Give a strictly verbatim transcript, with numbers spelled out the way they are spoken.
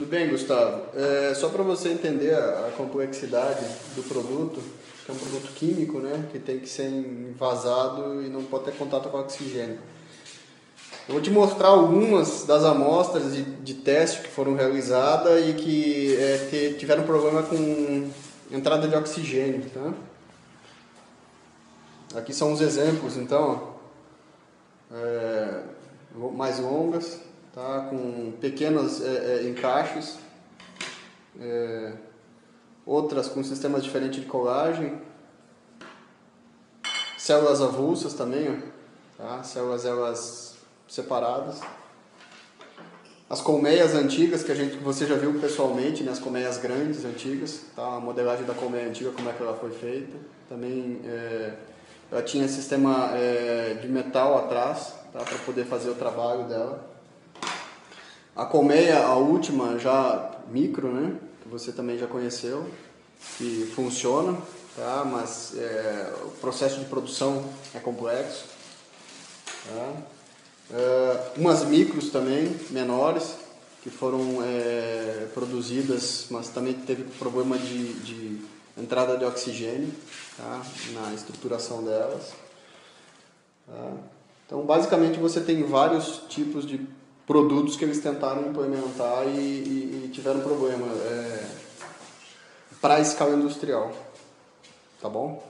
bem, Gustavo. É, só para você entender a, a complexidade do produto, que é um produto químico, né, que tem que ser envasado e não pode ter contato com oxigênio. Eu vou te mostrar algumas das amostras de, de teste que foram realizadas e que é, te, tiveram problema com entrada de oxigênio. Tá? Aqui são os exemplos, então, é, mais longas, tá? Com pequenos é, é, encaixes, é, outras com sistemas diferentes de colagem, células avulsas também, ó, tá? Células elas separadas. As colmeias antigas, que a gente, você já viu pessoalmente, né? As colmeias grandes, antigas, tá? A modelagem da colmeia antiga, como é que ela foi feita. Também é, ela tinha sistema é, de metal atrás, tá? Para poder fazer o trabalho dela. A colmeia, a última, já micro, né? Que você também já conheceu, que funciona, tá? Mas é, o processo de produção é complexo. Tá? Uh, umas micros também, menores, que foram é, produzidas, mas também teve problema de, de entrada de oxigênio, tá? Na estruturação delas. Tá? Então, basicamente, você tem vários tipos de produtos que eles tentaram implementar e, e, e tiveram problema é, para a escala industrial. Tá bom?